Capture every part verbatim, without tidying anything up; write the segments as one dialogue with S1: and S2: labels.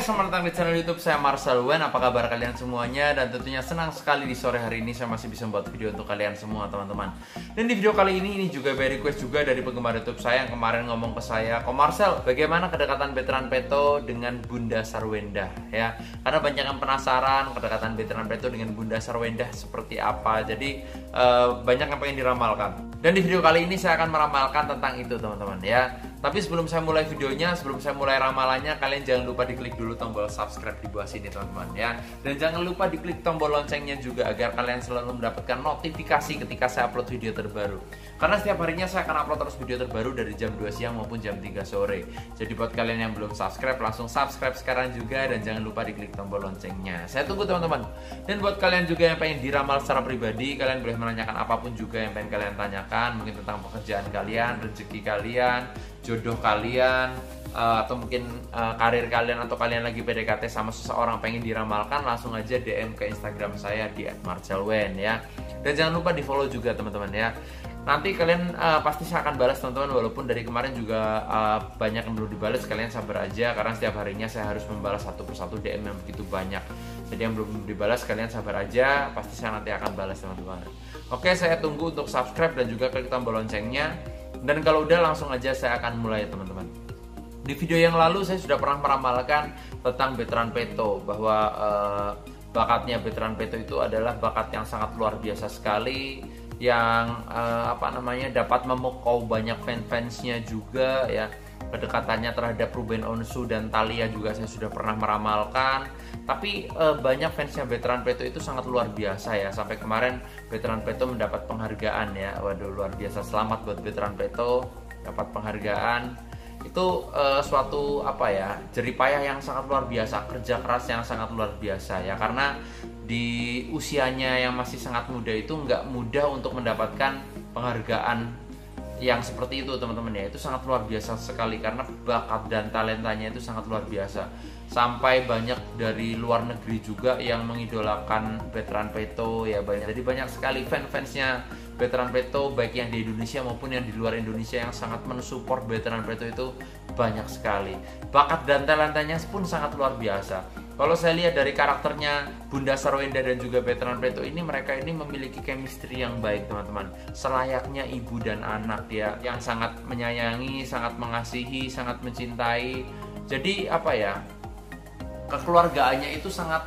S1: selamat datang di channel YouTube saya Marcel Wen. Apa kabar kalian semuanya? Dan tentunya senang sekali di sore hari ini saya masih bisa membuat video untuk kalian semua teman-teman. Dan di video kali ini ini juga by request juga dari penggemar YouTube saya yang kemarin ngomong ke saya, "Ko Marcel, bagaimana kedekatan Veteran Peto dengan Bunda Sarwendah?" Ya, karena banyak yang penasaran kedekatan Veteran Peto dengan Bunda Sarwendah seperti apa. Jadi uh, banyak yang pengen diramalkan. Dan di video kali ini saya akan meramalkan tentang itu teman-teman ya. Tapi sebelum saya mulai videonya, sebelum saya mulai ramalannya, kalian jangan lupa diklik dulu tombol subscribe di bawah sini teman-teman ya. Dan jangan lupa diklik tombol loncengnya juga agar kalian selalu mendapatkan notifikasi ketika saya upload video terbaru. Karena setiap harinya saya akan upload terus video terbaru dari jam dua siang maupun jam tiga sore. Jadi buat kalian yang belum subscribe, langsung subscribe sekarang juga dan jangan lupa diklik tombol loncengnya. Saya tunggu teman-teman. Dan buat kalian juga yang pengen diramal secara pribadi, kalian boleh menanyakan apapun juga yang pengen kalian tanyakan, mungkin tentang pekerjaan kalian, rezeki kalian, jodoh kalian, uh, atau mungkin uh, karir kalian, atau kalian lagi P D K T sama seseorang pengen diramalkan, langsung aja D M ke Instagram saya di et marcel wen ya. Dan jangan lupa di follow juga teman-teman ya. Nanti kalian uh, pasti saya akan balas teman-teman, walaupun dari kemarin juga uh, banyak yang belum dibalas. Kalian sabar aja karena setiap harinya saya harus membalas satu persatu D M yang begitu banyak. Jadi yang belum dibalas kalian sabar aja, pasti saya nanti akan balas teman-teman. Oke, saya tunggu untuk subscribe dan juga klik tombol loncengnya. Dan kalau udah langsung aja saya akan mulai teman-teman. Di video yang lalu saya sudah pernah meramalkan tentang Veteran Peto, bahwa uh, bakatnya Veteran Peto itu adalah bakat yang sangat luar biasa sekali, yang uh, apa namanya dapat memukau banyak fans-fansnya juga ya. Kedekatannya terhadap Ruben Onsu dan Thalia juga saya sudah pernah meramalkan. Tapi e, banyak fansnya Veteran Peto itu sangat luar biasa ya. Sampai kemarin Veteran Peto mendapat penghargaan ya. Waduh, luar biasa, selamat buat Veteran Peto dapat penghargaan. Itu e, suatu apa ya, jeripayah yang sangat luar biasa, kerja keras yang sangat luar biasa ya. Karena di usianya yang masih sangat muda itu nggak mudah untuk mendapatkan penghargaan yang seperti itu teman-teman ya. Itu sangat luar biasa sekali karena bakat dan talentanya itu sangat luar biasa. Sampai banyak dari luar negeri juga yang mengidolakan Veteran Peto ya, banyak. Jadi banyak sekali fan-fansnya Veteran Peto, baik yang di Indonesia maupun yang di luar Indonesia, yang sangat mensupport Veteran Peto itu banyak sekali. Bakat dan talentanya pun sangat luar biasa. Kalau saya lihat dari karakternya Bunda Sarwendah dan juga Veteran Peto ini, mereka ini memiliki chemistry yang baik teman-teman. Selayaknya ibu dan anak ya, yang sangat menyayangi, sangat mengasihi, sangat mencintai. Jadi apa ya, kekeluargaannya itu sangat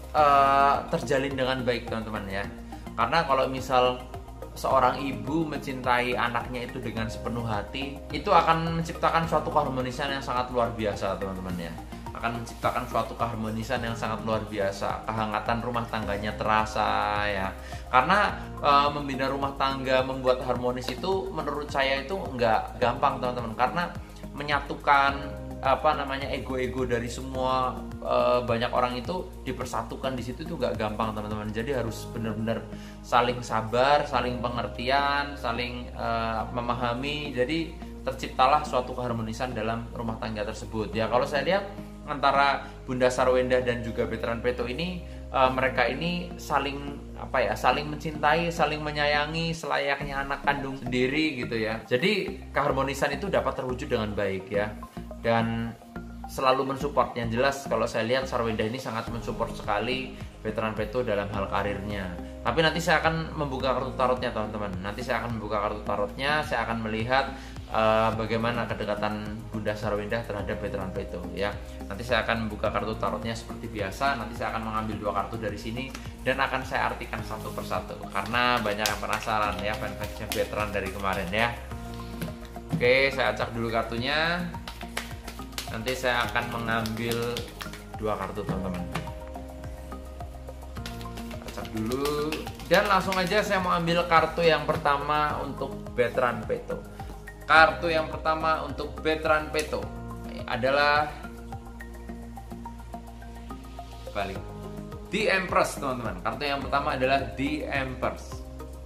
S1: uh, terjalin dengan baik teman-teman ya. Karena kalau misal seorang ibu mencintai anaknya itu dengan sepenuh hati, itu akan menciptakan suatu keharmonisan yang sangat luar biasa teman-teman ya. Akan menciptakan suatu keharmonisan yang sangat luar biasa. Kehangatan rumah tangganya terasa ya. Karena e, membina rumah tangga, membuat harmonis itu menurut saya itu nggak gampang teman-teman. Karena menyatukan apa namanya ego-ego dari semua e, banyak orang itu dipersatukan di situ itu nggak gampang teman-teman. Jadi harus benar-benar saling sabar, saling pengertian, saling e, memahami. Jadi terciptalah suatu keharmonisan dalam rumah tangga tersebut ya. Kalau saya lihat antara Bunda Sarwendah dan juga Veteran Peto ini, uh, mereka ini saling apa ya, saling mencintai, saling menyayangi selayaknya anak kandung sendiri gitu ya. Jadi keharmonisan itu dapat terwujud dengan baik ya, dan selalu mensupport. Yang jelas kalau saya lihat Sarwendah ini sangat mensupport sekali Veteran Peto dalam hal karirnya. Tapi nanti saya akan membuka kartu tarotnya teman-teman. Nanti saya akan membuka kartu tarotnya, saya akan melihat uh, bagaimana kedekatan Bunda Sarwendah terhadap Veteran Peto ya. Nanti saya akan membuka kartu tarotnya seperti biasa. Nanti saya akan mengambil dua kartu dari sini dan akan saya artikan satu persatu karena banyak yang penasaran ya, fans-fansnya Veteran dari kemarin ya. Oke, saya acak dulu kartunya. Nanti saya akan mengambil dua kartu teman-teman. Acak dulu dan langsung aja saya mau ambil kartu yang pertama untuk Veteran Peto. Kartu yang pertama untuk Veteran Peto adalah balik The Empress teman-teman. Kartu yang pertama adalah The Empress.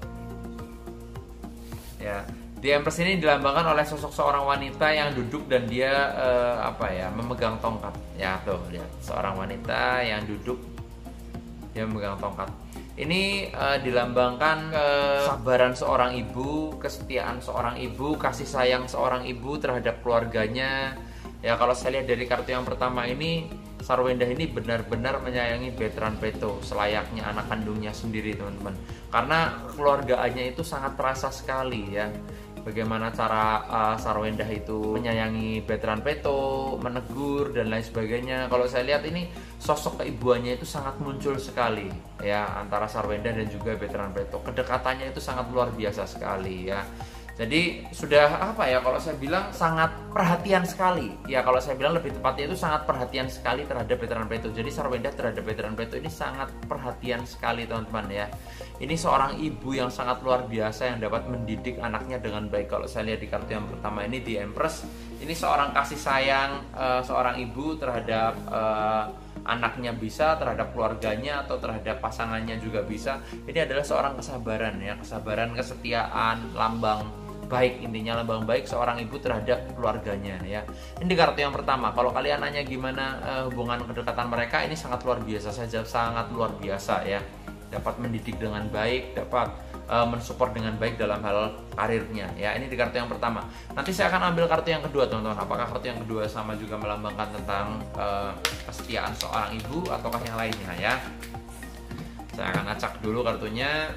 S1: Ya, The Empress ini dilambangkan oleh sosok seorang wanita yang duduk dan dia eh, apa ya, memegang tongkat. Ya tuh lihat, seorang wanita yang duduk dia memegang tongkat. Ini uh, dilambangkan kesabaran seorang ibu, kesetiaan seorang ibu, kasih sayang seorang ibu terhadap keluarganya. Ya kalau saya lihat dari kartu yang pertama ini, Sarwenda ini benar-benar menyayangi Veteran Peto selayaknya anak kandungnya sendiri, teman-teman. Karena keluargaannya itu sangat terasa sekali ya. Bagaimana cara uh, Sarwenda itu menyayangi Veteran Peto, menegur dan lain sebagainya. Kalau saya lihat ini sosok keibuannya itu sangat muncul sekali ya antara Sarwenda dan juga Veteran Peto. Kedekatannya itu sangat luar biasa sekali ya. Jadi sudah apa ya, kalau saya bilang sangat perhatian sekali. Ya kalau saya bilang lebih tepatnya itu sangat perhatian sekali terhadap Veteran Peto. Jadi Sarwenda terhadap Veteran Peto ini sangat perhatian sekali, teman-teman ya. Ini seorang ibu yang sangat luar biasa yang dapat mendidik anaknya dengan baik. Kalau saya lihat di kartu yang pertama ini, di Empress, ini seorang kasih sayang uh, seorang ibu terhadap uh, anaknya bisa, terhadap keluarganya atau terhadap pasangannya juga bisa. Ini adalah seorang kesabaran ya, kesabaran, kesetiaan, lambang baik, intinya lambang baik seorang ibu terhadap keluarganya ya. Ini di kartu yang pertama. Kalau kalian nanya gimana uh, hubungan kedekatan mereka, ini sangat luar biasa saja, sangat luar biasa ya. Dapat mendidik dengan baik, dapat uh, mensupport dengan baik dalam hal karirnya ya. Ini di kartu yang pertama. Nanti saya akan ambil kartu yang kedua, teman-teman. Apakah kartu yang kedua sama juga melambangkan tentang uh, kesetiaan seorang ibu ataukah yang lainnya ya? Saya akan acak dulu kartunya.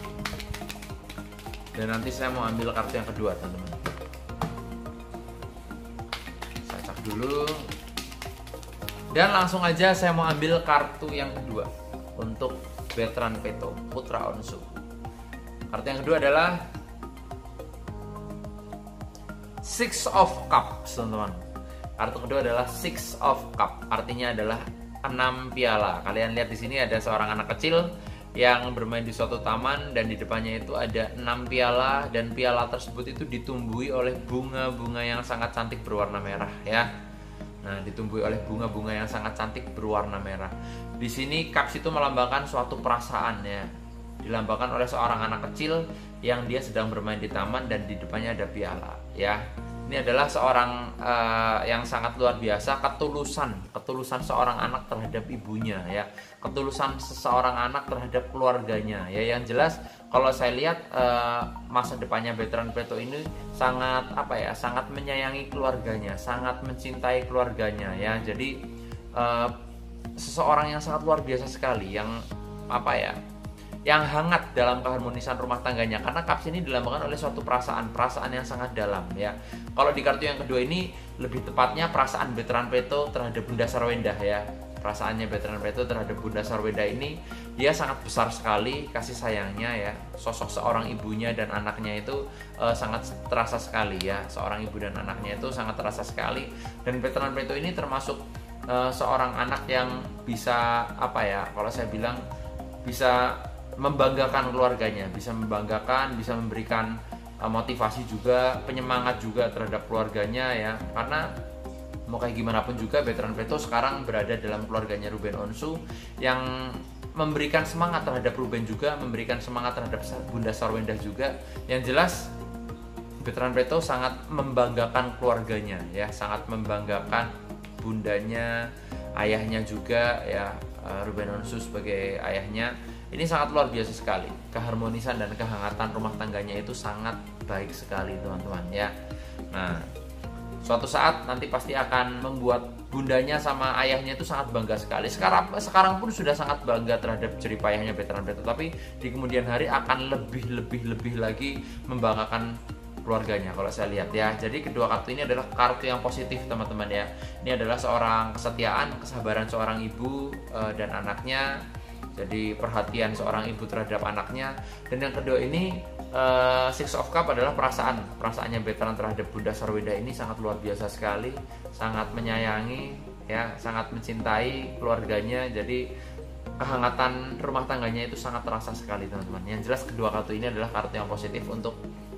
S1: Dan nanti saya mau ambil kartu yang kedua, teman-teman. Saya cek dulu. Dan langsung aja saya mau ambil kartu yang kedua untuk Veteran Peto, Putra Onsu. Kartu yang kedua adalah Six of Cups, teman-teman. Kartu kedua adalah Six of Cup, artinya adalah enam piala. Kalian lihat di sini ada seorang anak kecil yang bermain di suatu taman dan di depannya itu ada enam piala, dan piala tersebut itu ditumbuhi oleh bunga-bunga yang sangat cantik berwarna merah ya. Nah, ditumbuhi oleh bunga-bunga yang sangat cantik berwarna merah. Di sini cups itu melambangkan suatu perasaan ya. Dilambangkan oleh seorang anak kecil yang dia sedang bermain di taman dan di depannya ada piala ya. Ini adalah seorang uh, yang sangat luar biasa, ketulusan, ketulusan seorang anak terhadap ibunya ya, ketulusan seseorang anak terhadap keluarganya ya. Yang jelas kalau saya lihat uh, masa depannya Veteran Peto ini sangat apa ya, sangat menyayangi keluarganya, sangat mencintai keluarganya ya. Jadi uh, seseorang yang sangat luar biasa sekali, yang apa ya, yang hangat dalam keharmonisan rumah tangganya, karena cups ini dilambangkan oleh suatu perasaan, perasaan yang sangat dalam ya. Kalau di kartu yang kedua ini lebih tepatnya perasaan Veteran Peto terhadap Bunda Sarwenda ya. Perasaannya Veteran Peto terhadap Bunda Sarwenda ini dia sangat besar sekali kasih sayangnya ya. Sosok seorang ibunya dan anaknya itu uh, sangat terasa sekali ya. Seorang ibu dan anaknya itu sangat terasa sekali, dan Veteran Peto ini termasuk uh, seorang anak yang bisa apa ya, kalau saya bilang bisa membanggakan keluarganya, bisa membanggakan, bisa memberikan uh, motivasi juga, penyemangat juga terhadap keluarganya ya. Karena mau kayak gimana pun juga Veteran Peto sekarang berada dalam keluarganya Ruben Onsu yang memberikan semangat terhadap Ruben juga, memberikan semangat terhadap Bunda Sarwenda juga. Yang jelas Veteran Peto sangat membanggakan keluarganya ya, sangat membanggakan bundanya, ayahnya juga ya, uh, Ruben Onsu sebagai ayahnya. Ini sangat luar biasa sekali. Keharmonisan dan kehangatan rumah tangganya itu sangat baik sekali, teman-teman ya. Nah, suatu saat nanti pasti akan membuat bundanya sama ayahnya itu sangat bangga sekali. Sekarang sekarang pun sudah sangat bangga terhadap jeripayahnya Veteran Peto, tapi di kemudian hari akan lebih lebih lebih lagi membanggakan keluarganya kalau saya lihat ya. Jadi kedua kartu ini adalah kartu yang positif, teman-teman ya. Ini adalah seorang kesetiaan, kesabaran seorang ibu uh, dan anaknya. Jadi perhatian seorang ibu terhadap anaknya. Dan yang kedua ini uh, Six of Cup adalah perasaan perasaannya Veteran terhadap Bunda Sarwenda ini sangat luar biasa sekali, sangat menyayangi ya, sangat mencintai keluarganya. Jadi kehangatan rumah tangganya itu sangat terasa sekali, teman-teman. Yang jelas kedua kartu ini adalah kartu yang positif untuk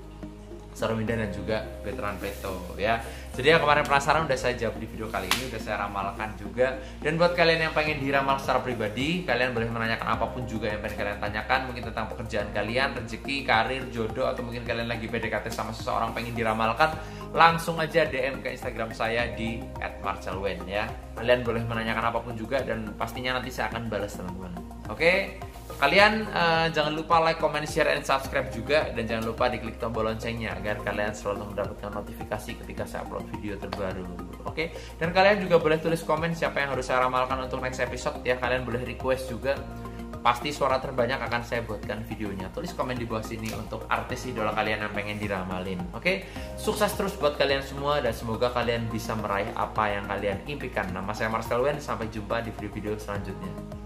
S1: Sarwenda dan juga Veteran Peto ya. Jadi yang kemarin penasaran udah saya jawab di video kali ini, udah saya ramalkan juga. Dan buat kalian yang pengen diramal secara pribadi, kalian boleh menanyakan apapun juga yang pengen kalian tanyakan, mungkin tentang pekerjaan kalian, rezeki, karir, jodoh, atau mungkin kalian lagi P D K T sama seseorang pengen diramalkan, langsung aja D M ke Instagram saya di et marcelwen ya. Kalian boleh menanyakan apapun juga dan pastinya nanti saya akan balas, teman-teman. Oke, kalian uh, jangan lupa like, comment, share, and subscribe juga, dan jangan lupa diklik tombol loncengnya agar kalian selalu mendapatkan notifikasi ketika saya upload video terbaru. Oke, dan kalian juga boleh tulis komen siapa yang harus saya ramalkan untuk next episode ya. Kalian boleh request juga. Pasti suara terbanyak akan saya buatkan videonya. Tulis komen di bawah sini untuk artis idola kalian yang pengen diramalin. Oke, sukses terus buat kalian semua dan semoga kalian bisa meraih apa yang kalian impikan. Nama saya Marcel Wen, sampai jumpa di video-video selanjutnya.